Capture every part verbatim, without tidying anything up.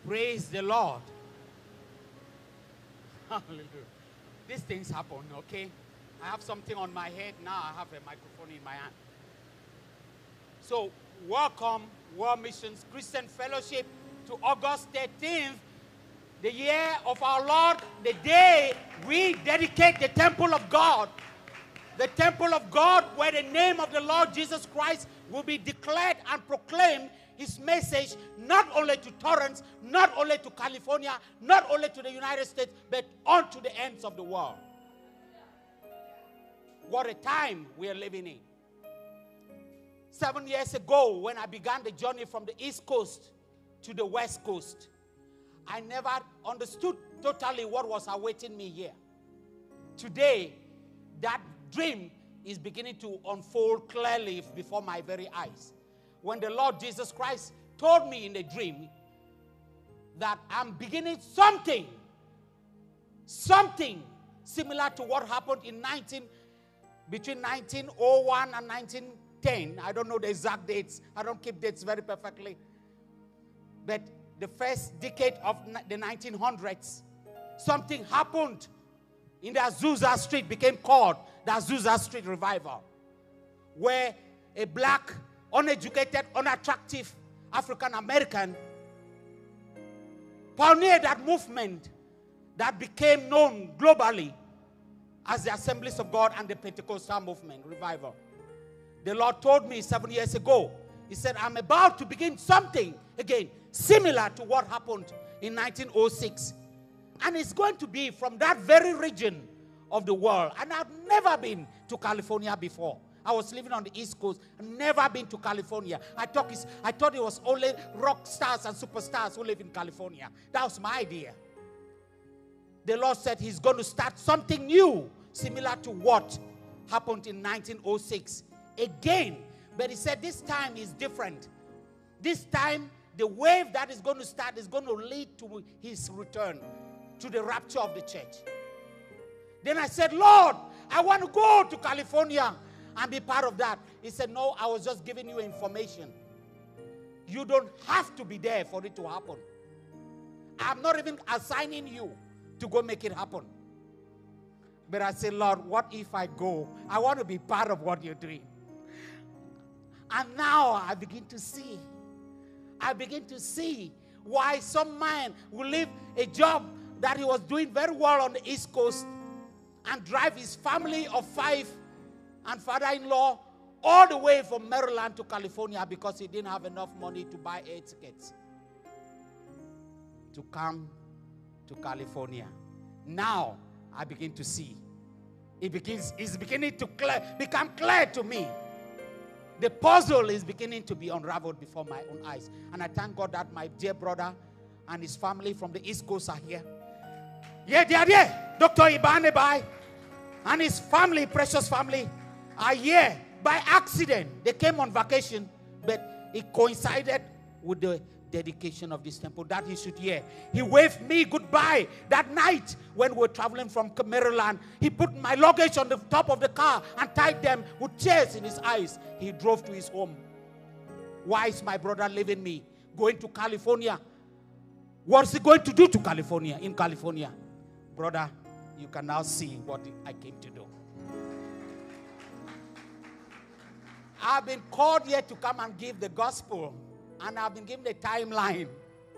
Praise the Lord. Hallelujah. These things happen, okay? I have something on my head. Now I have a microphone in my hand. So, welcome, World Missions Christian Fellowship, to August thirteenth, the year of our Lord, the day we dedicate the temple of God. The temple of God, where the name of the Lord Jesus Christ will be declared and proclaimed, his message not only to Torrance, not only to California, not only to the United States, but onto the ends of the world. What a time we are living in. Seven years ago, when I began the journey from the East Coast to the West Coast, I never understood totally what was awaiting me here. Today, that dream is beginning to unfold clearly before my very eyes. When the Lord Jesus Christ told me in the dream that I'm beginning something, something similar to what happened in nineteen, between nineteen oh one and nineteen ten. I don't know the exact dates. I don't keep dates very perfectly. But the first decade of the nineteen hundreds, something happened in the Azusa Street, became called the Azusa Street Revival, where a black, uneducated, unattractive African-American pioneered that movement that became known globally as the Assemblies of God and the Pentecostal movement revival. The Lord told me seven years ago, he said, I'm about to begin something again, similar to what happened in nineteen oh six. And it's going to be from that very region of the world. And I've never been to California before. I was living on the East Coast, never been to California. I thought, it's, I thought it was only rock stars and superstars who live in California. That was my idea. The Lord said he's going to start something new, similar to what happened in nineteen oh six. Again, but he said this time is different. This time, the wave that is going to start is going to lead to his return, to the rapture of the church. Then I said, Lord, I want to go to California and be part of that. He said, no, I was just giving you information. You don't have to be there for it to happen. I'm not even assigning you to go make it happen. But I said, Lord, what if I go? I want to be part of what you're doing. And now I begin to see. I begin to see why some man will leave a job that he was doing very well on the East Coast and drive his family of five and father-in-law all the way from Maryland to California because he didn't have enough money to buy air tickets to come to California. Now I begin to see. It begins, it's beginning to clear, become clear to me. The puzzle is beginning to be unraveled before my own eyes. And I thank God that my dear brother and his family from the East Coast are here. Yeah, they are there. Doctor Ibanebai and his family, precious family, are here by accident. They came on vacation, but it coincided with the dedication of this temple that he should hear. He waved me goodbye that night when we were traveling from Maryland. He put my luggage on the top of the car and tied them with tears in his eyes. He drove to his home. Why is my brother leaving me, going to California? What is he going to do to California, in California? Brother, you can now see what I came to do. I've been called here to come and give the gospel. And I've been given a timeline.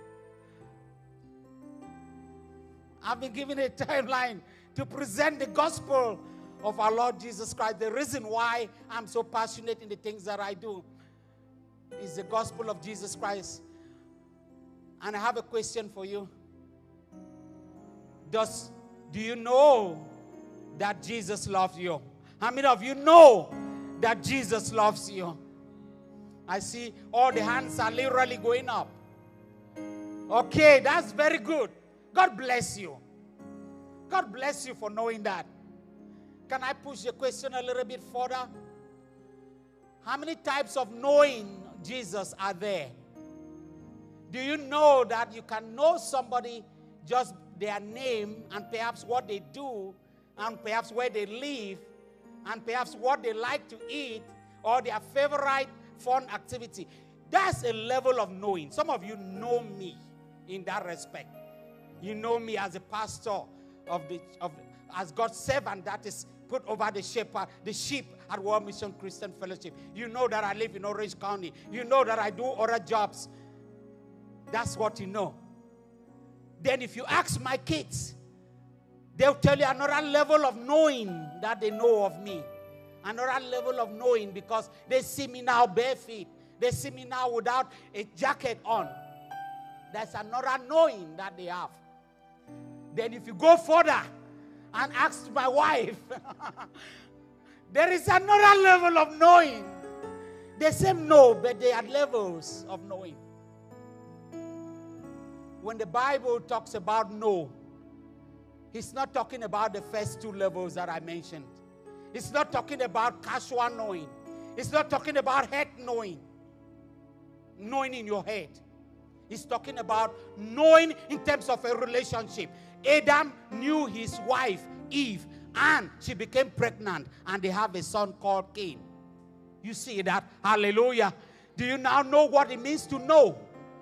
I've been given a timeline to present the gospel of our Lord Jesus Christ. The reason why I'm so passionate in the things that I do is the gospel of Jesus Christ. And I have a question for you. Does, do you know that Jesus loves you? How many of you know that Jesus loves you? I see all the hands are literally going up. Okay, that's very good. God bless you. God bless you for knowing that. Can I push the question a little bit further? How many types of knowing Jesus are there? Do you know that you can know somebody just their name and perhaps what they do and perhaps where they live and perhaps what they like to eat or their favorite fun activity? That's a level of knowing. Some of you know me in that respect. You know me as a pastor of the of as God's servant that is put over the shepherd, the sheep at World Mission Christian Fellowship. You know that I live in Orange County. You know that I do other jobs. That's what you know. Then if you ask my kids, they'll tell you another level of knowing that they know of me. Another level of knowing because they see me now bare feet. They see me now without a jacket on. That's another knowing that they have. Then if you go further and ask my wife, there is another level of knowing. They say no, but they are levels of knowing. When the Bible talks about know, he's not talking about the first two levels that I mentioned. It's not talking about casual knowing. It's not talking about head knowing. Knowing in your head. He's talking about knowing in terms of a relationship. Adam knew his wife, Eve, and she became pregnant, and they have a son called Cain. You see that? Hallelujah. Do you now know what it means to know?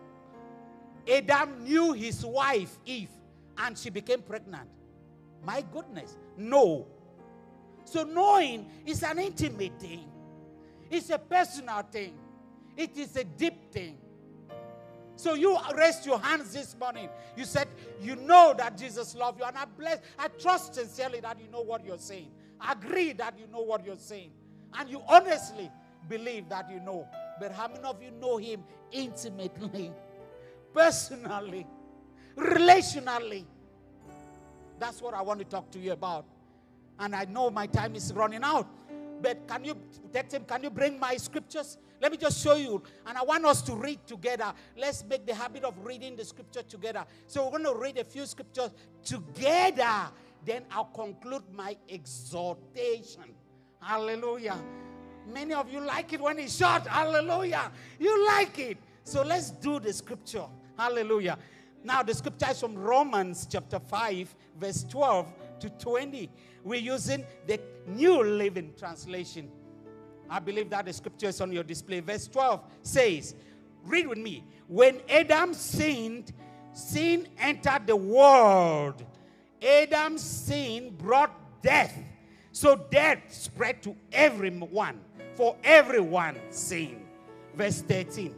Adam knew his wife, Eve, and she became pregnant. My goodness. No. So knowing is an intimate thing. It's a personal thing. It is a deep thing. So you raised your hands this morning. You said, you know that Jesus loves you. And I bless, I trust sincerely that you know what you're saying. I agree that you know what you're saying. And you honestly believe that you know. But how many of you know him intimately, personally, relationally? That's what I want to talk to you about. And I know my time is running out. But can you text him? Can you bring my scriptures? Let me just show you. And I want us to read together. Let's make the habit of reading the scripture together. So we're going to read a few scriptures together. Then I'll conclude my exhortation. Hallelujah. Many of you like it when it's short. Hallelujah. You like it. So let's do the scripture. Hallelujah. Now the scripture is from Romans chapter five, verse twelve to twenty. We're using the New Living Translation. I believe that the scripture is on your display. Verse twelve says, read with me. When Adam sinned, sin entered the world. Adam's sin brought death. So death spread to everyone. For everyone sinned. Verse thirteen.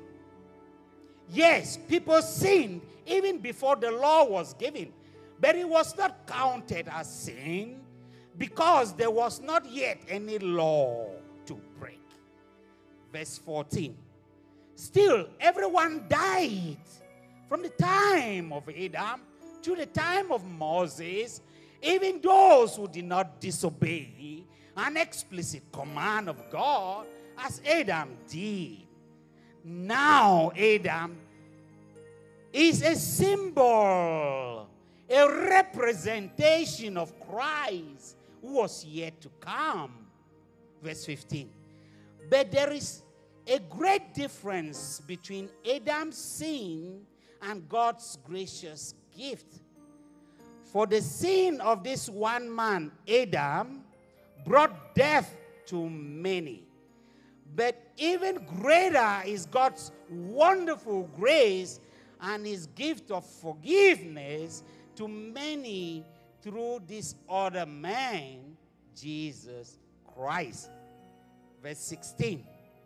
Yes, people sinned even before the law was given. But it was not counted as sin because there was not yet any law to break. Verse fourteen. Still, everyone died from the time of Adam to the time of Moses, even those who did not disobey an explicit command of God as Adam did. Now Adam is a symbol, a representation of Christ who was yet to come. Verse fifteen. But there is a great difference between Adam's sin and God's gracious gift. For the sin of this one man, Adam, brought death to many. But even greater is God's wonderful grace and his gift of forgiveness to many through this other man, Jesus Christ. Verse sixteen.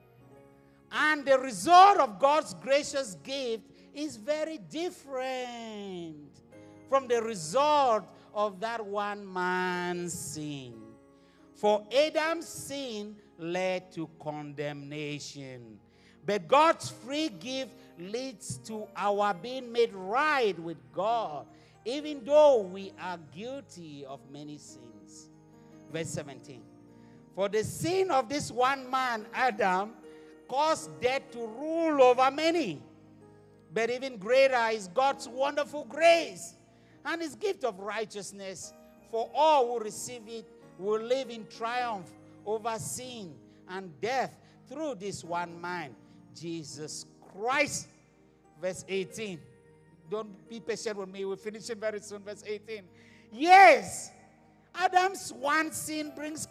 And the result of God's gracious gift is very different from the result of that one man's sin. For Adam's sin led to condemnation. But God's free gift leads to our being made right with God, even though we are guilty of many sins. Verse seventeen. For the sin of this one man, Adam, caused death to rule over many. But even greater is God's wonderful grace and his gift of righteousness. For all who receive it will live in triumph over sin and death through this one man, Jesus Christ. Verse eighteen. Don't be patient with me. We're finishing very soon. Verse eighteen. Yes, Adam's one sin brings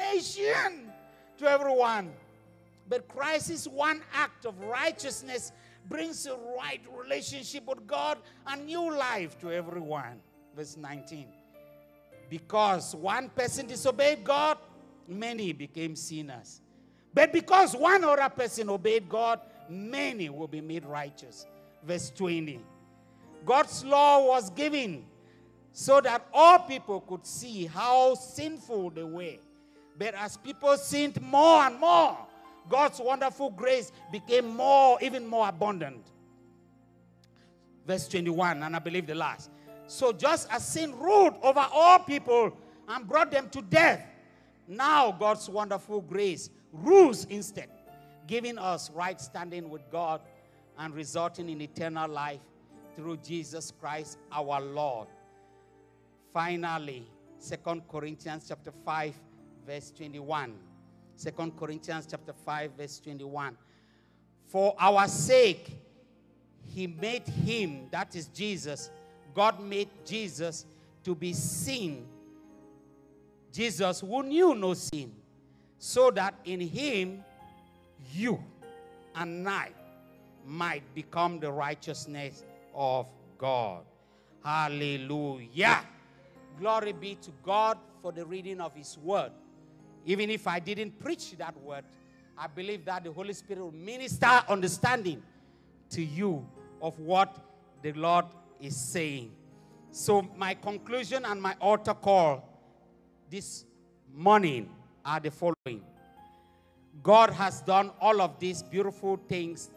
condemnation to everyone. But Christ's one act of righteousness brings a right relationship with God and new life to everyone. Verse nineteen. Because one person disobeyed God, many became sinners. But because one other person obeyed God, many will be made righteous. Verse twenty. God's law was given so that all people could see how sinful they were. But as people sinned more and more, God's wonderful grace became more, even more abundant. Verse twenty-one, and I believe the last. So just as sin ruled over all people and brought them to death, now God's wonderful grace rules instead, giving us right standing with God and resulting in eternal life through Jesus Christ our Lord. Finally, Second Corinthians chapter five, verse twenty-one. Second Corinthians chapter five, verse twenty-one. For our sake, he made him, that is Jesus, God made Jesus to be sin. Jesus who knew no sin, so that in him, you and I might become the righteousness of God. Hallelujah. Glory be to God for the reading of his word. Even if I didn't preach that word, I believe that the Holy Spirit will minister understanding to you of what the Lord is saying. So my conclusion and my altar call this morning are the following. God has done all of these beautiful things.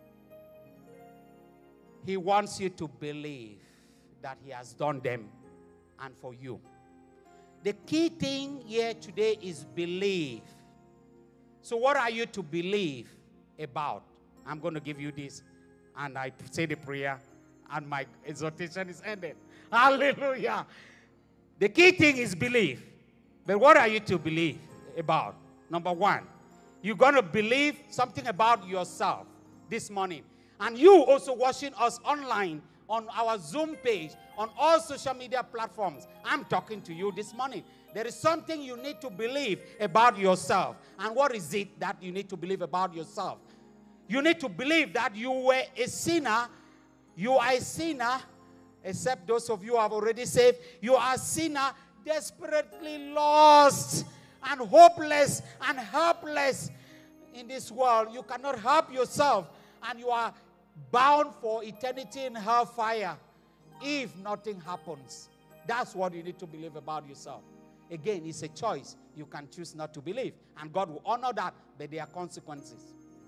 He wants you to believe that he has done them and for you. The key thing here today is believe. So what are you to believe about? I'm going to give you this, and I say the prayer, and my exhortation is ended. Hallelujah. The key thing is believe. But what are you to believe about? Number one, you're going to believe something about yourself this morning. And you also watching us online on our Zoom page, on all social media platforms. I'm talking to you this morning. There is something you need to believe about yourself. And what is it that you need to believe about yourself? You need to believe that you were a sinner. You are a sinner, except those of you who have already saved. You are a sinner, desperately lost and hopeless and helpless in this world. You cannot help yourself, and you are bound for eternity in hellfire if nothing happens. That's what you need to believe about yourself. Again, it's a choice. You can choose not to believe, and God will honor that, but there are consequences.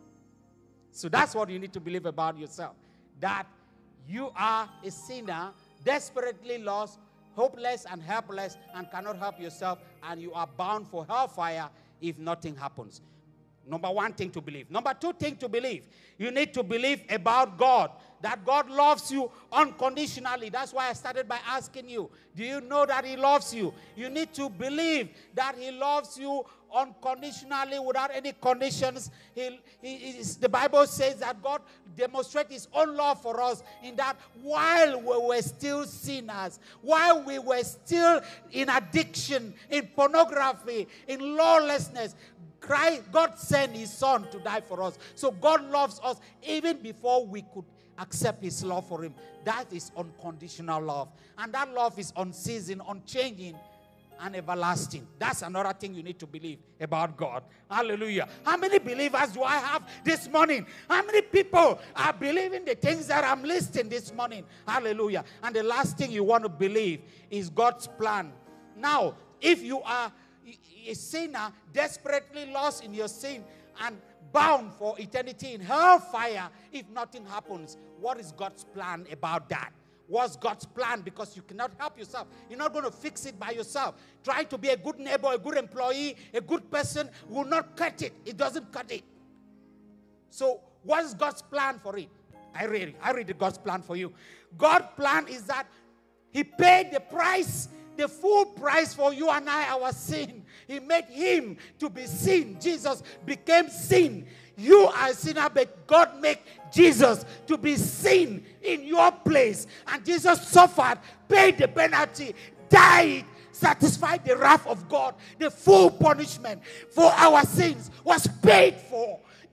So that's what you need to believe about yourself, that you are a sinner, desperately lost, hopeless and helpless, and cannot help yourself, and you are bound for hellfire if nothing happens. Number one thing to believe. Number two thing to believe. You need to believe about God, that God loves you unconditionally. That's why I started by asking you, do you know that he loves you? You need to believe that he loves you unconditionally without any conditions. He, he, is, the Bible says that God demonstrates his own love for us in that while we were still sinners, while we were still in addiction, in pornography, in lawlessness, Christ, God sent his son to die for us. So God loves us even before we could accept his love for him. That is unconditional love. And that love is unceasing, unchanging, and everlasting. That's another thing you need to believe about God. Hallelujah. How many believers do I have this morning? How many people are believing the things that I'm listing this morning? Hallelujah. And the last thing you want to believe is God's plan. Now, if you are a sinner, desperately lost in your sin and bound for eternity in hellfire if nothing happens, what is God's plan about that? What's God's plan? Because you cannot help yourself. You're not going to fix it by yourself. Trying to be a good neighbor, a good employee, a good person will not cut it. It doesn't cut it. So what is God's plan for it? I read it. I read the God's plan for you. God's plan is that he paid the price, the full price for you and I, our sin. He made him to be sin. Jesus became sin. You are a sinner, but God made Jesus to be sin in your place. And Jesus suffered, paid the penalty, died, satisfied the wrath of God. The full punishment for our sins was paid for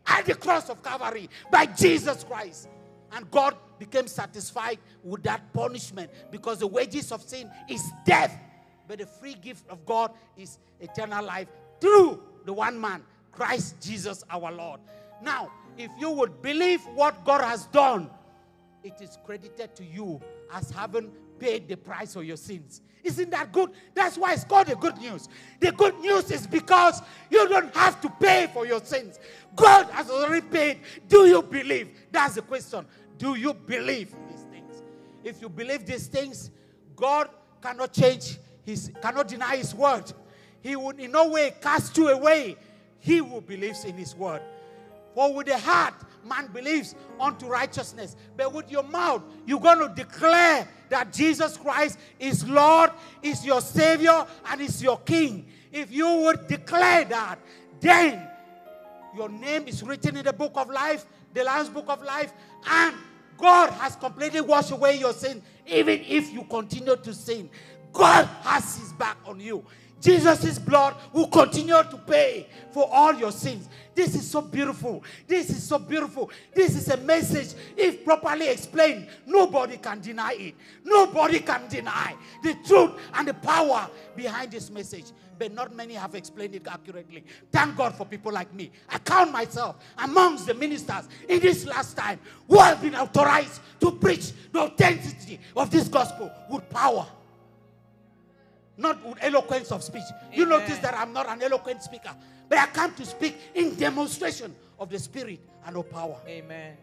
at the cross of Calvary by Jesus Christ. And God became satisfied with that punishment because the wages of sin is death. But the free gift of God is eternal life through the one man, Christ Jesus our Lord. Now, if you would believe what God has done, it is credited to you as having paid the price for your sins. Isn't that good? That's why it's called the good news. The good news is because you don't have to pay for your sins. God has already paid. Do you believe? That's the question. Do you believe these things? If you believe these things, God cannot change his, cannot deny his word. He would in no way cast you away. He who believes in his word. For with the heart, man believes unto righteousness. But with your mouth, you're going to declare that Jesus Christ is Lord, is your Savior, and is your King. If you would declare that, then your name is written in the book of life, the Lamb's book of life, and God has completely washed away your sin. Even if you continue to sin, God has his back on you. Jesus' blood will continue to pay for all your sins. This is so beautiful. This is so beautiful. This is a message, if properly explained, nobody can deny it. Nobody can deny the truth and the power behind this message. But not many have explained it accurately. Thank God for people like me. I count myself amongst the ministers in this last time who have been authorized to preach the authenticity of this gospel with power. Not with eloquence of speech. Amen. You notice that I'm not an eloquent speaker, but I come to speak in demonstration of the Spirit and of power. Amen.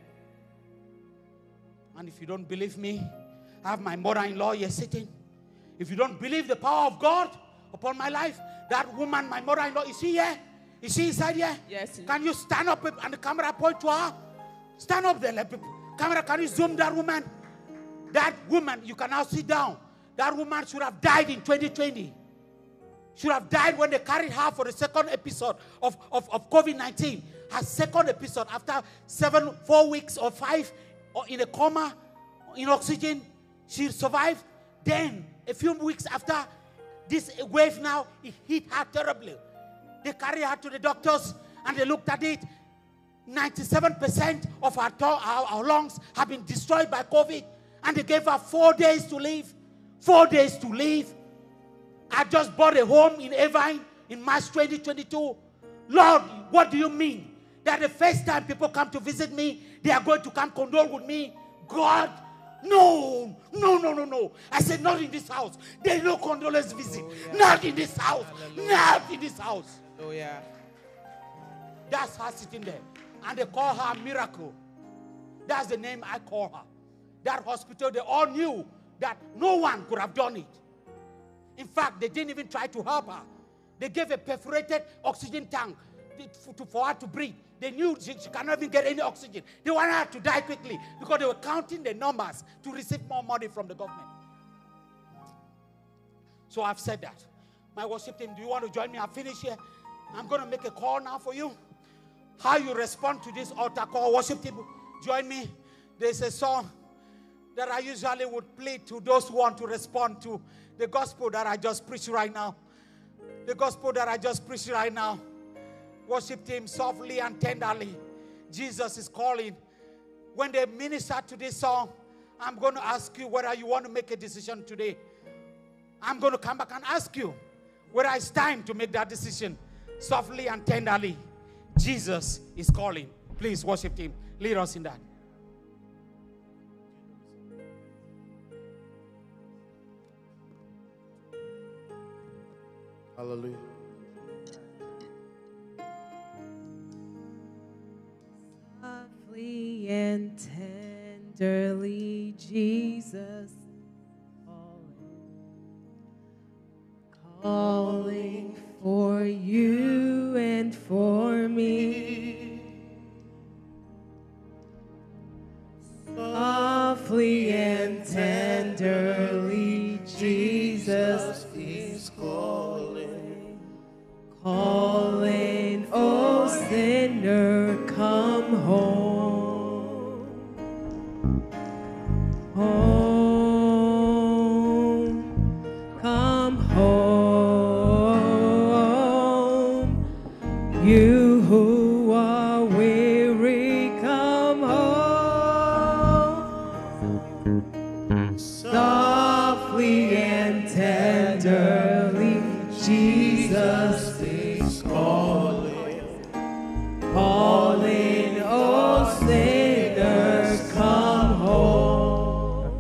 And if you don't believe me, I have my mother-in-law here sitting. If you don't believe the power of God upon my life, that woman, my mother-in-law, is she here? Is she inside here? Yes. Can you stand up and the camera point to her? Stand up there, let people. Camera, can you zoom that woman? That woman, you can now sit down. That woman should have died in twenty twenty. Should have died when they carried her for the second episode of, of, of COVID nineteen. Her second episode after seven, four weeks or five or in a coma, in oxygen, she survived. Then, a few weeks after this wave now, it hit her terribly. They carried her to the doctors and they looked at it. ninety-seven percent of her, our, our lungs have been destroyed by COVID. And they gave her four days to live. Four days to live. I just bought a home in Irvine in March twenty twenty-two. Lord, what do you mean? That the first time people come to visit me, they are going to come condole with me? God, no, no, no, no, no. I said, not in this house. There is no condolence visit. Oh, yeah. Not in this house. Hallelujah. Not in this house. Oh, yeah. That's her sitting there. And they call her Miracle. That's the name I call her. That hospital, they all knew that no one could have done it. In fact, they didn't even try to help her. They gave a perforated oxygen tank to, for her to breathe. They knew she, she cannot even get any oxygen. They wanted her to die quickly because they were counting the numbers to receive more money from the government. So I've said that. My worship team, do you want to join me? I'll finish here. I'm going to make a call now for you. How you respond to this altar call. Worship team, join me. There's a song that I usually would play to those who want to respond to the gospel that I just preached right now. The gospel that I just preached right now. Worship team, softly and tenderly. Jesus is calling. When they minister to this song, I'm going to ask you whether you want to make a decision today. I'm going to come back and ask you whether it's time to make that decision. Softly and tenderly. Jesus is calling. Please, worship team, lead us in that. Hallelujah. Softly and tenderly, Jesus calling, calling for you and for me. Softly and tenderly, Jesus is calling, calling, oh sinner, come home, home, come home, you who are weary. Softly and tenderly, Jesus is calling, calling, oh sinners, come home.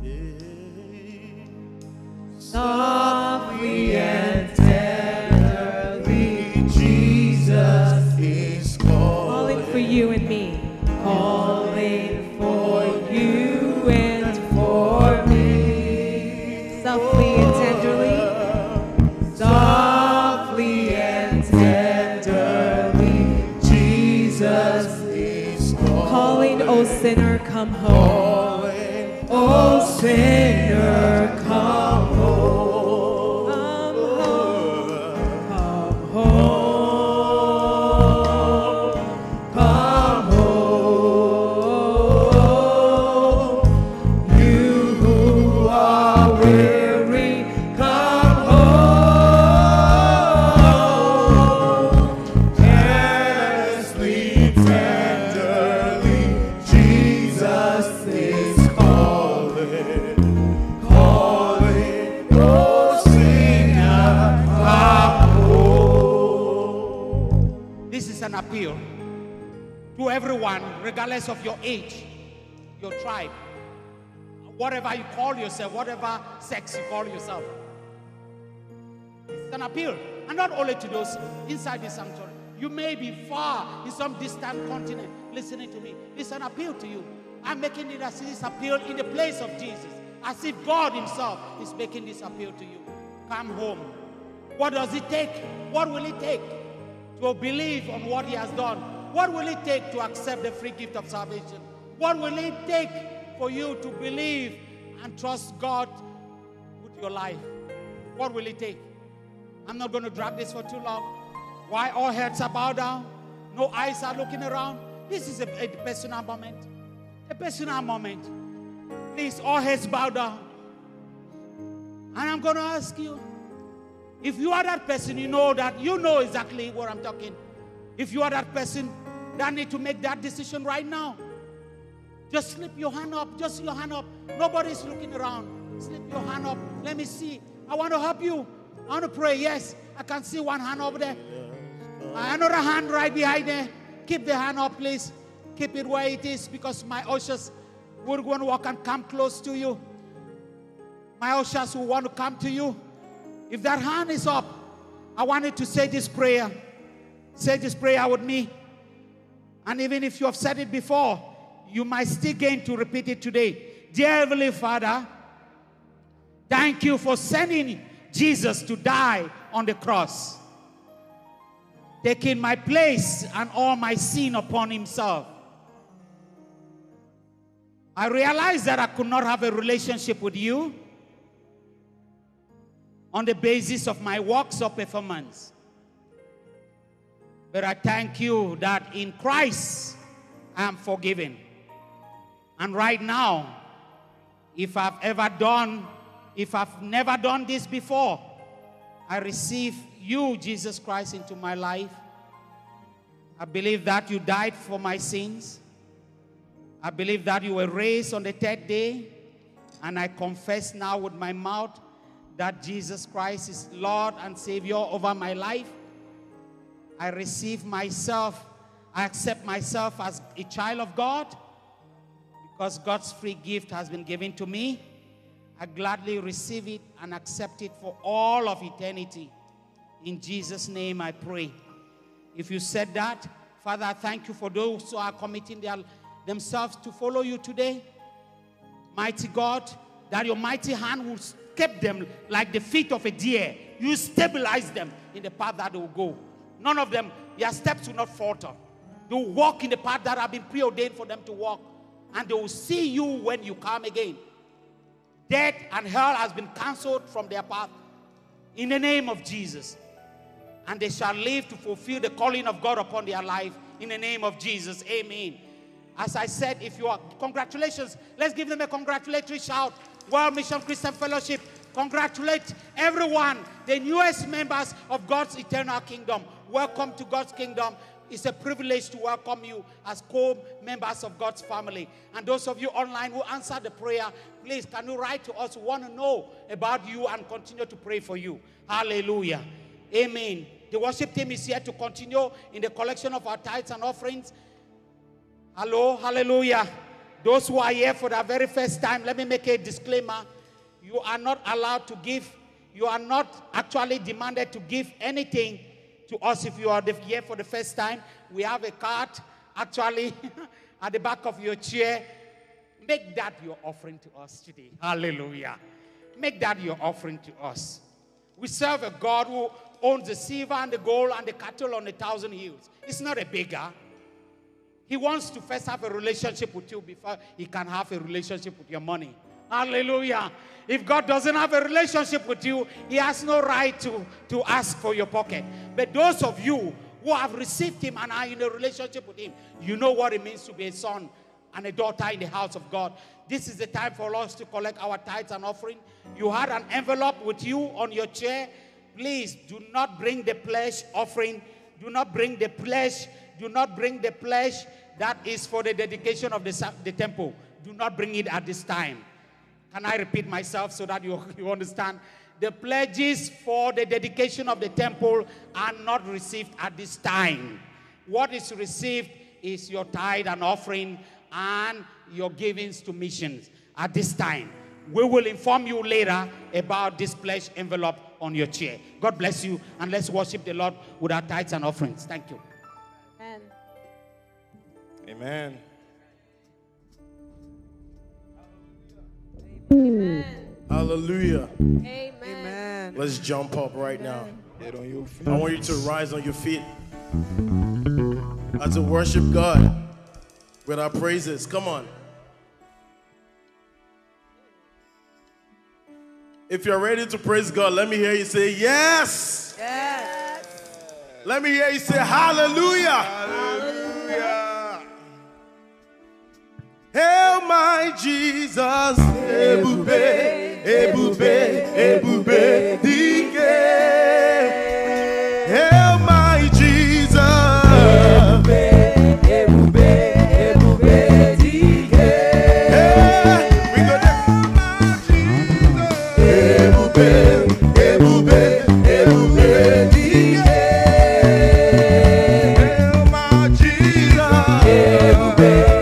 Softly and tenderly, Jesus is calling for you and me, calling for you and for me. Softly and tenderly, softly and tenderly, Jesus is calling, oh sinner, come home. Oh sinner, come home. Come home. Come home. You who are weary, come home. Carelessly, tenderly, Jesus is calling, calling, oh sinner, come home. This is an appeal to everyone, regardless of your age, your tribe, whatever you call yourself, whatever sex you call yourself. It's an appeal. And not only to those inside the sanctuary. You may be far in some distant continent listening to me. It's an appeal to you. I'm making it as this appeal in the place of Jesus. As if God himself is making this appeal to you. Come home. What does it take? What will it take to believe on what he has done? What will it take to accept the free gift of salvation? What will it take for you to believe and trust God with your life? What will it take? I'm not going to drag this for too long. Why all heads are bowed down? No eyes are looking around. This is a, a personal moment. A personal moment. Please, all heads bow down. And I'm going to ask you, if you are that person, you know that, you know exactly what I'm talking. If you are that person that need to make that decision right now, just slip your hand up. Just your hand up. Nobody's looking around. Slip your hand up. Let me see. I want to help you. I want to pray. Yes, I can see one hand over there. Another hand right behind there. Keep the hand up, please. Keep it where it is, because my ushers will want to walk and come close to you. My ushers will want to come to you. If that hand is up, I want you to say this prayer. Say this prayer with me. And even if you have said it before, you might still gain to repeat it today. Dear Heavenly Father, thank you for sending Jesus to die on the cross, taking my place and all my sin upon himself. I realized that I could not have a relationship with you on the basis of my works or performance. But I thank you that in Christ I am forgiven. And right now, if I've ever done, if I've never done this before, I receive you, Jesus Christ, into my life. I believe that you died for my sins. I believe that you were raised on the third day. And I confess now with my mouth that Jesus Christ is Lord and Savior over my life. I receive myself, I accept myself as a child of God, because God's free gift has been given to me. I gladly receive it and accept it for all of eternity. In Jesus' name I pray. If you said that, Father, I thank you for those who are committing their, themselves to follow you today. Mighty God, that your mighty hand will keep them like the feet of a deer. You stabilize them in the path that they will go. None of them, their steps will not falter. They will walk in the path that have been preordained for them to walk. And they will see you when you come again. Death and hell has been cancelled from their path. In the name of Jesus. And they shall live to fulfill the calling of God upon their life. In the name of Jesus. Amen. As I said, if you are, congratulations. Let's give them a congratulatory shout. World Mission Christian Fellowship, congratulate everyone, the newest members of God's eternal kingdom. Welcome to God's kingdom. It's a privilege to welcome you as co-members of God's family. And those of you online who answered the prayer, please, can you write to us? We want to know about you and continue to pray for you. Hallelujah. Amen. The worship team is here to continue in the collection of our tithes and offerings. Hello. Hallelujah. Those who are here for the very first time, let me make a disclaimer. You are not allowed to give. You are not actually demanded to give anything to us if you are here for the first time. We have a card actually at the back of your chair. Make that your offering to us today. Hallelujah. Make that your offering to us. We serve a God who owns the silver and the gold and the cattle on a thousand hills. It's not a beggar. He wants to first have a relationship with you before he can have a relationship with your money. Hallelujah. If God doesn't have a relationship with you, he has no right to, to ask for your pocket. But those of you who have received him and are in a relationship with him, you know what it means to be a son and a daughter in the house of God. This is the time for us to collect our tithes and offering. You had an envelope with you on your chair. Please do not bring the pledge offering. Do not bring the pledge. Do not bring the pledge that is for the dedication of the, the temple. Do not bring it at this time. Can I repeat myself so that you, you understand? The pledges for the dedication of the temple are not received at this time. What is received is your tithe and offering and your givings to missions at this time. We will inform you later about this pledge envelope on your chair. God bless you, and let's worship the Lord with our tithes and offerings. Thank you. Amen. Amen. Amen. Hallelujah. Amen. Amen. Let's jump up right now. Get on your feet. I want you to rise on your feet and to worship God with our praises. Come on. If you're ready to praise God, let me hear you say yes. Yes. Let me hear you say hallelujah. Hallelujah. Hail my Jesus, Ebube, Ebube, Ebube, Dike. Hail my Jesus, Ebube, Ebube, Ebube, Dike. Hey, we go there. My Jesus, Ebube, Ebube, Ebube, Dike. Hail my Jesus, Ebube.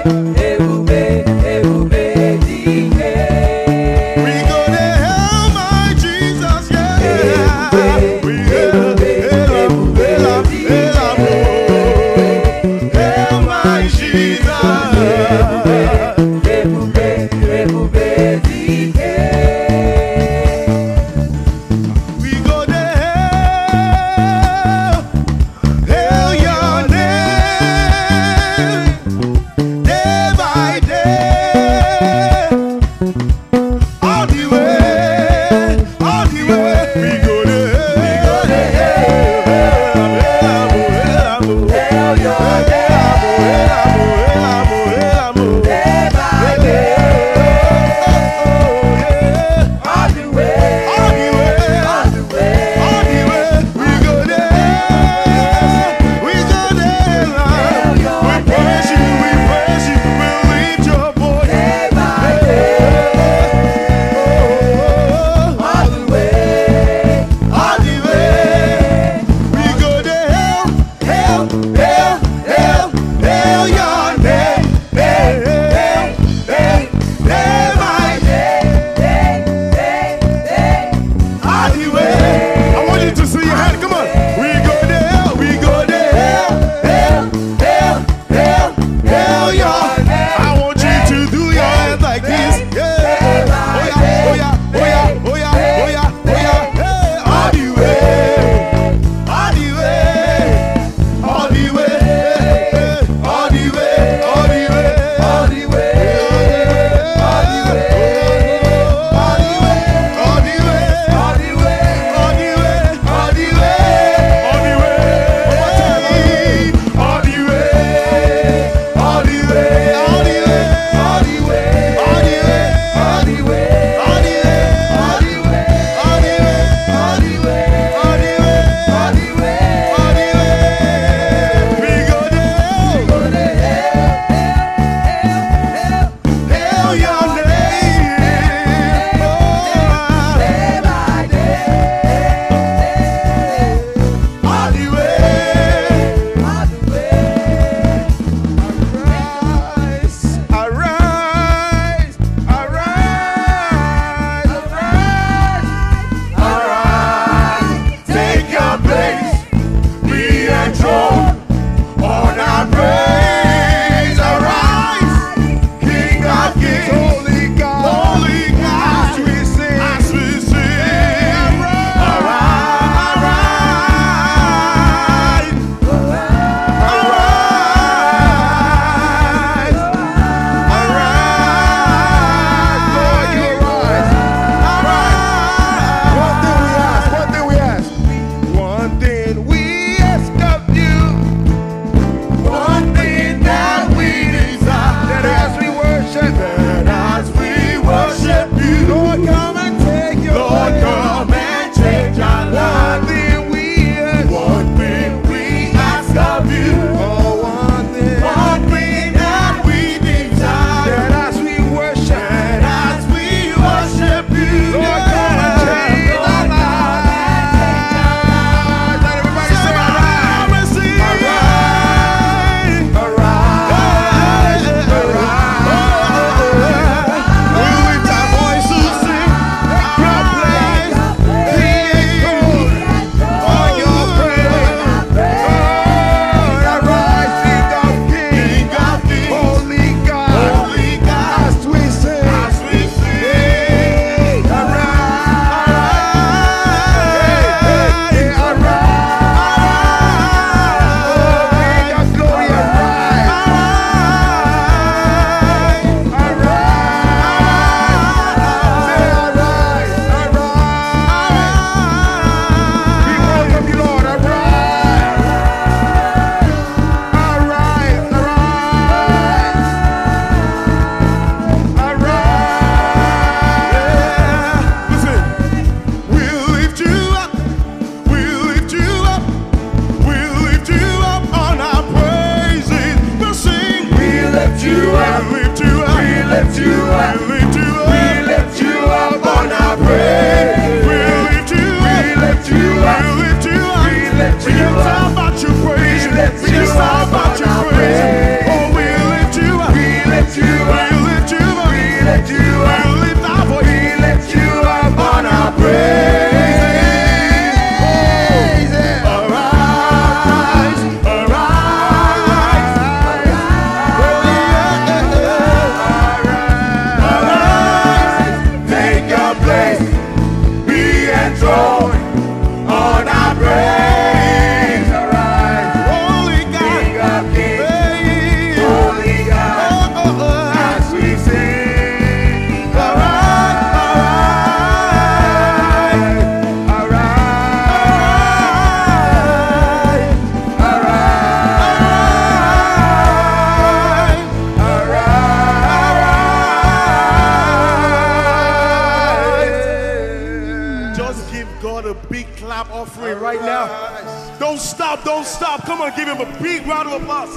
God a big clap offering right now. Don't stop, don't stop. Come on, give him a big round of applause.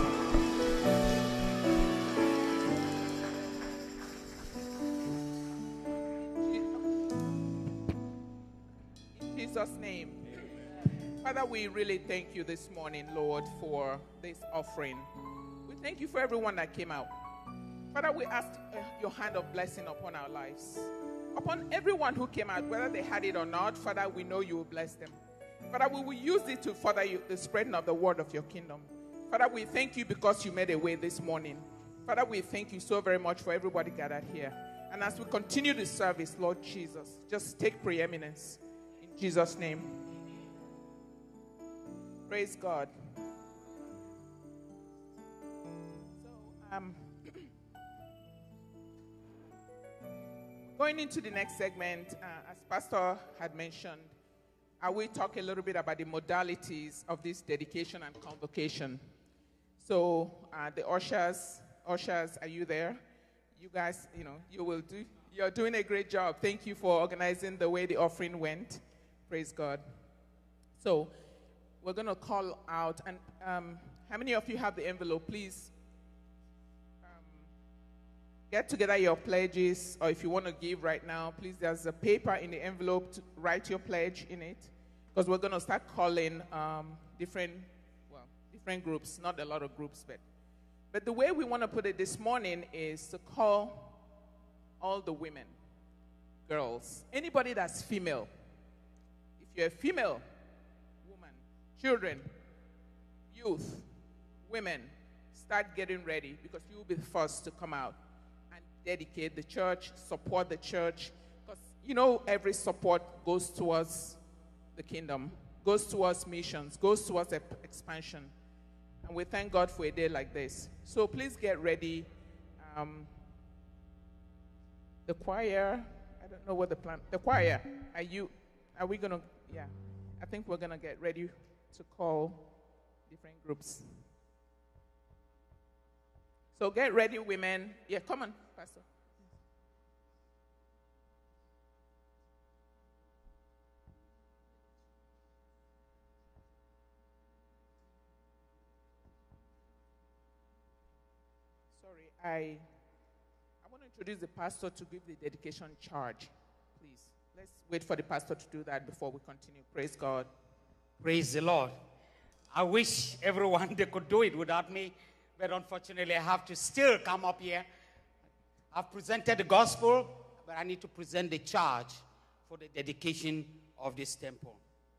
In Jesus' name. Father, we really thank you this morning, Lord, for this offering. We thank you for everyone that came out. Father, we ask uh, your hand of blessing upon our lives. Upon everyone who came out, whether they had it or not, Father, we know you will bless them. Father, we will use it to further you, the spreading of the word of your kingdom. Father, we thank you because you made a way this morning. Father, we thank you so very much for everybody gathered here. And as we continue the service, Lord Jesus, just take preeminence. In Jesus' name. Praise God. So, um, going into the next segment, uh, as Pastor had mentioned, I will talk a little bit about the modalities of this dedication and convocation. So, uh, the ushers, ushers, are you there? You guys, you know, you will do. You're doing a great job. Thank you for organizing the way the offering went. Praise God. So, we're going to call out, and um, how many of you have the envelope? Please um, get together your pledges, or if you want to give right now, please, there's a paper in the envelope to write your pledge in it, because we're going to start calling um, different, well, different groups, not a lot of groups, but, but the way we want to put it this morning is to call all the women, girls, anybody that's female. If you're a female, children, youth, women, start getting ready, because you will be the first to come out and dedicate the church, support the church. Because, you know, every support goes towards the kingdom, goes towards missions, goes towards expansion. And we thank God for a day like this. So please get ready. Um, the choir, I don't know what the plan, the choir, are you, are we going to, yeah, I think we're going to get ready to call different groups. So get ready, women. Yeah, come on, Pastor. Sorry, I, I want to introduce the pastor to give the dedication charge. Please, let's wait for the pastor to do that before we continue. Praise God. Praise the Lord. I wish everyone they could do it without me, but unfortunately I have to still come up here. I've presented the gospel, but I need to present the charge for the dedication of this temple.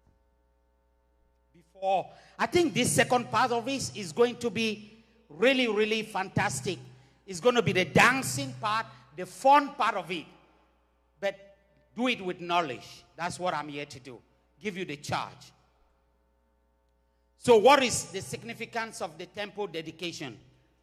Before, I think this second part of it is going to be really, really fantastic. It's going to be the dancing part, the fun part of it. But do it with knowledge. That's what I'm here to do. Give you the charge. So what is the significance of the temple dedication?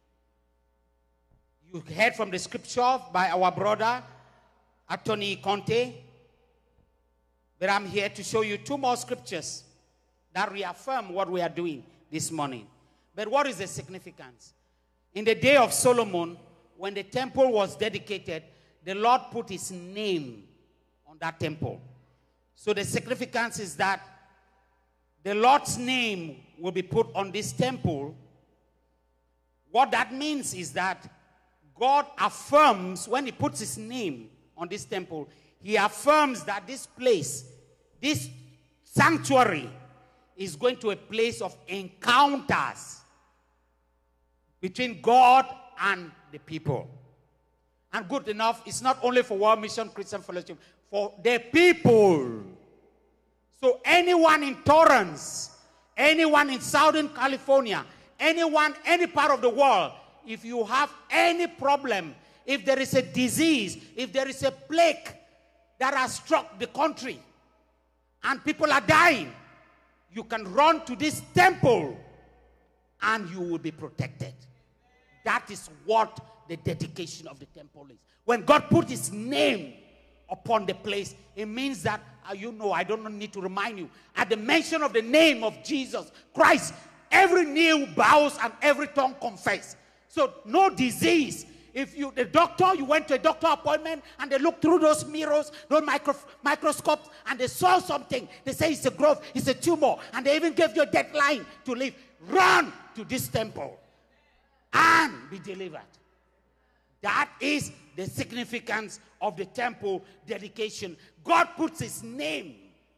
You heard from the scripture by our brother, Attorney Conte. But I'm here to show you two more scriptures that reaffirm what we are doing this morning. But what is the significance? In the day of Solomon, when the temple was dedicated, the Lord put his name on that temple. So the significance is that the Lord's name will be put on this temple. What that means is that God affirms, when he puts his name on this temple, he affirms that this place, this sanctuary, is going to a place of encounters between God and the people. And good enough, it's not only for World Mission Christian Fellowship, for the people. So anyone in Torrance, anyone in Southern California, anyone, any part of the world, if you have any problem, if there is a disease, if there is a plague that has struck the country and people are dying, you can run to this temple and you will be protected. That is what the dedication of the temple is. When God put his name upon the place, it means that, uh, you know, I don't need to remind you, at the mention of the name of Jesus Christ, every knee bows and every tongue confesses. So no disease, if you, the doctor, you went to a doctor appointment and they looked through those mirrors, those micro, microscopes, and they saw something. They say it's a growth, it's a tumor, and they even gave you a deadline to leave. Run to this temple and be delivered. That is the significance of the temple dedication. God puts his name,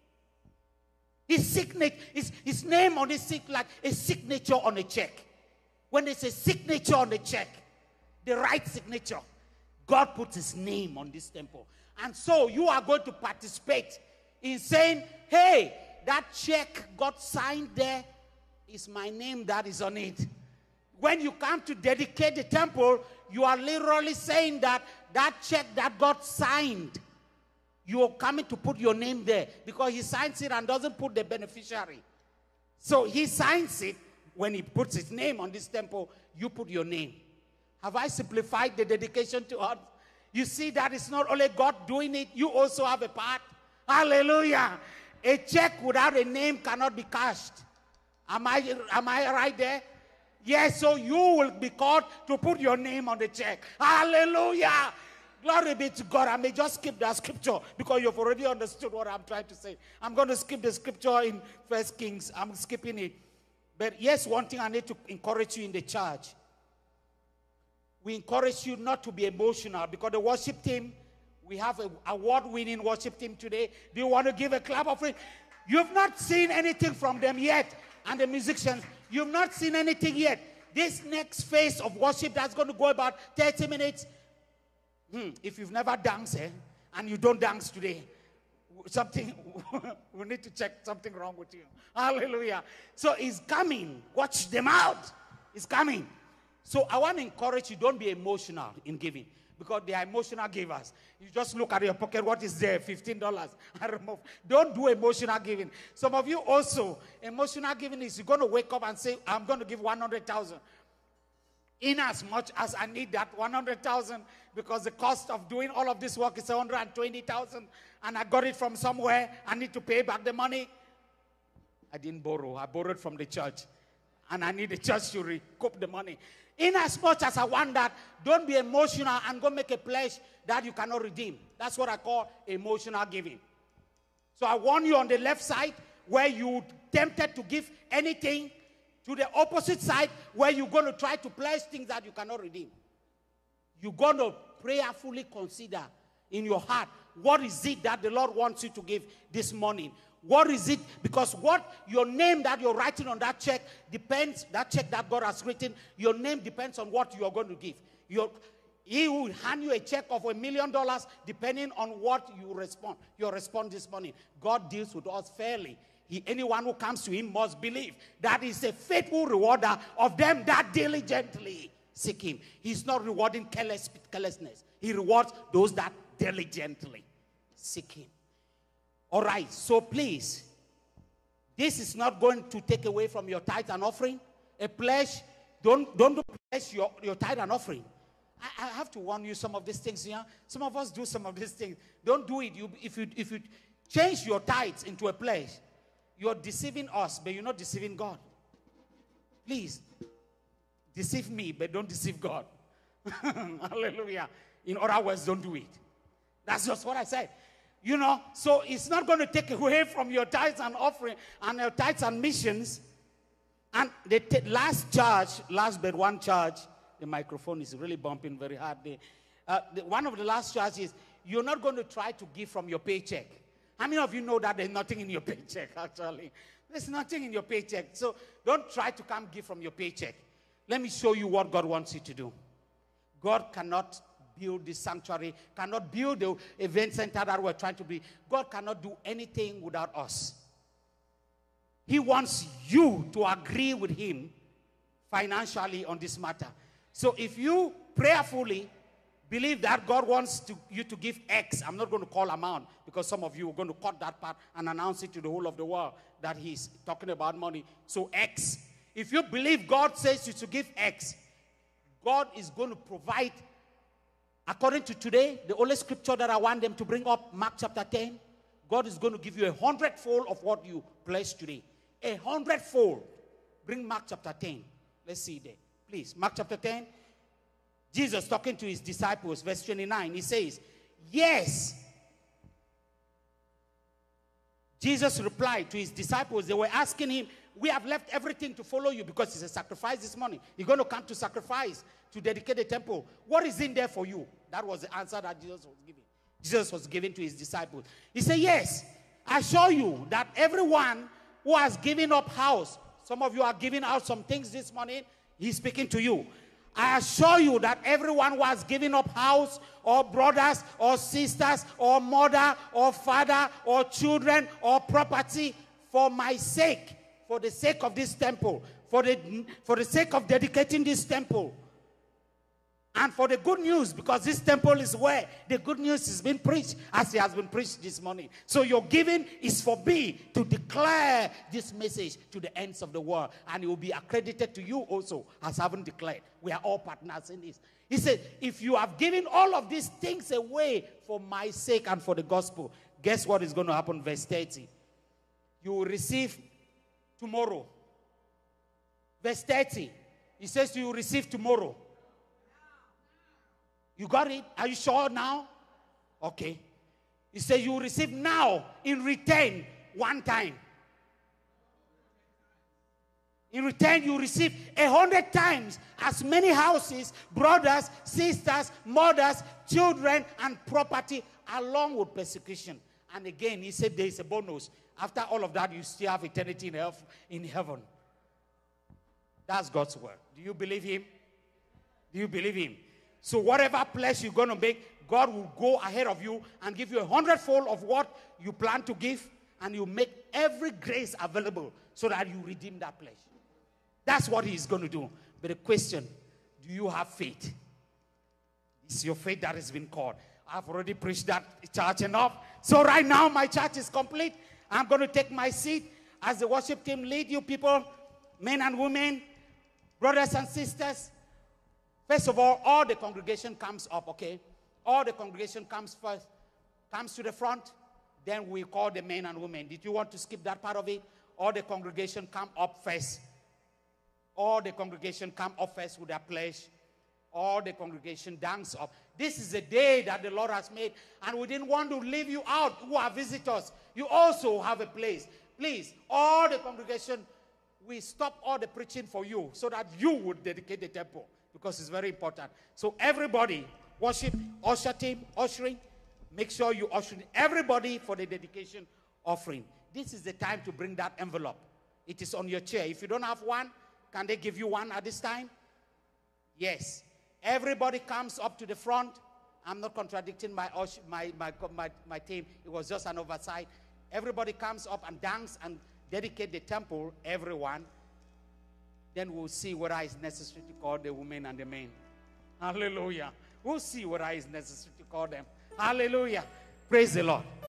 his signature, his, his name on his like a signature on a check. When there's a signature on the check, the right signature, God puts his name on this temple. And so you are going to participate in saying, hey, that check got signed there, is my name that is on it. When you come to dedicate the temple, you are literally saying that that check that got signed, you're coming to put your name there, because he signs it and doesn't put the beneficiary. So he signs it. When he puts his name on this temple, you put your name. Have I simplified the dedication to us? You see that it's not only God doing it, you also have a part. Hallelujah. A check without a name cannot be cashed. Am I, am I right there? Yes, so you will be called to put your name on the check. Hallelujah. Glory be to God. I may just skip that scripture because you've already understood what I'm trying to say. I'm going to skip the scripture in First Kings. I'm skipping it. But yes, one thing I need to encourage you in the church. We encourage you not to be emotional, because the worship team, we have an award-winning worship team today. Do you want to give a clap of it? You've not seen anything from them yet. And the musicians, you've not seen anything yet. This next phase of worship that's going to go about thirty minutes. Hmm, if you've never danced, eh, and you don't dance today, something, we need to check something wrong with you. Hallelujah. So it's coming. Watch them out. It's coming. So I want to encourage you, don't be emotional in giving, because they are emotional givers. You just look at your pocket, what is there? fifteen dollars. I remove. Don't do emotional giving. Some of you also, emotional giving is you're going to wake up and say, I'm going to give one hundred thousand. In as much as I need that one hundred thousand, because the cost of doing all of this work is one hundred twenty thousand, and I got it from somewhere, I need to pay back the money. I didn't borrow. I borrowed from the church, and I need the church to recoup the money. In as much as I want that, don't be emotional and go make a pledge that you cannot redeem. That's what I call emotional giving. So I warn you on the left side, where you tempted to give anything, to the opposite side, where you're going to try to pledge things that you cannot redeem. You're going to prayerfully consider in your heart, what is it that the Lord wants you to give this morning? What is it? Because what your name that you're writing on that check depends, that check that God has written, your name depends on what you're going to give. Your, he will hand you a check of a million dollars depending on what you respond. Your response this morning. God deals with us fairly. He, anyone who comes to him must believe that he's a faithful rewarder of them that diligently seek him. He's not rewarding careless, carelessness. He rewards those that diligently seek him. All right, so please, this is not going to take away from your tithe and offering. A pledge, don't, don't pledge your, your tithe and offering. I, I have to warn you some of these things. Yeah? Some of us do some of these things. Don't do it. You, if, you, if you change your tithes into a pledge, you're deceiving us, but you're not deceiving God. Please, deceive me, but don't deceive God. Hallelujah. In other words, don't do it. That's just what I said. You know, so it's not going to take away from your tithes and offering and your tithes and missions. And the t- last charge, last but one charge, the microphone is really bumping very hard there. Uh, the, one of the last charges is you're not going to try to give from your paycheck. How many of you know that there's nothing in your paycheck, actually? There's nothing in your paycheck. So don't try to come give from your paycheck. Let me show you what God wants you to do. God cannot build this sanctuary, cannot build the event center that we're trying to be. God cannot do anything without us. He wants you to agree with him financially on this matter. So if you prayerfully believe that God wants to, you to give X, I'm not going to call amount, because some of you are going to cut that part and announce it to the whole of the world that he's talking about money. So X. If you believe God says you to give X, God is going to provide. According to today, the only scripture that I want them to bring up, Mark chapter ten, God is going to give you a hundredfold of what you pledged today. A hundredfold. Bring Mark chapter ten. Let's see there. Please, Mark chapter ten. Jesus talking to his disciples, verse twenty-nine, he says, yes. Jesus replied to his disciples. They were asking him, we have left everything to follow you because it's a sacrifice this morning. You're going to come to sacrifice, to dedicate the temple. What is in there for you? That was the answer that Jesus was giving. Jesus was giving to his disciples. He said, yes, I assure you that everyone who has given up house, some of you are giving out some things this morning, he's speaking to you. I assure you that everyone who has given up house or brothers or sisters or mother or father or children or property for my sake, for the sake of this temple, for the, for the sake of dedicating this temple, and for the good news, because this temple is where the good news is being preached, as it has been preached this morning. So your giving is for me to declare this message to the ends of the world, and it will be accredited to you also as having declared. We are all partners in this. He said, if you have given all of these things away for my sake and for the gospel, guess what is going to happen? Verse thirty. You will receive tomorrow. Verse thirty. He says you will receive tomorrow. You got it? Are you sure now? Okay. He says you will receive now in return one time. In return, you receive a hundred times as many houses, brothers, sisters, mothers, children, and property, along with persecution. And again, he said there is a bonus. After all of that, you still have eternity in, hell, in heaven. That's God's word. Do you believe him? Do you believe him? So whatever pledge you're going to make, God will go ahead of you and give you a hundredfold of what you plan to give, and you make every grace available so that you redeem that pledge. That's what he's going to do. But the question, do you have faith? It's your faith that has been called. I've already preached that church enough. So right now my church is complete. I'm going to take my seat as the worship team lead you people, men and women, brothers and sisters. First of all, all the congregation comes up, okay? All the congregation comes first, comes to the front. Then we call the men and women. Did you want to skip that part of it? All the congregation come up first. All the congregation come up first with their pledge. All the congregation dance up. This is a day that the Lord has made, and we didn't want to leave you out who are visitors. You also have a place. Please, all the congregation, we stop all the preaching for you so that you would dedicate the temple, because it's very important. So everybody, worship, usher team, ushering, make sure you usher everybody for the dedication offering. This is the time to bring that envelope. It is on your chair. If you don't have one, can they give you one at this time? Yes. Everybody comes up to the front. I'm not contradicting my, my, my, my, my team. It was just an oversight. Everybody comes up and dance and dedicate the temple, everyone. Then we'll see whether it's necessary to call the women and the men. Hallelujah. We'll see whether it's necessary to call them. Hallelujah. Praise the Lord.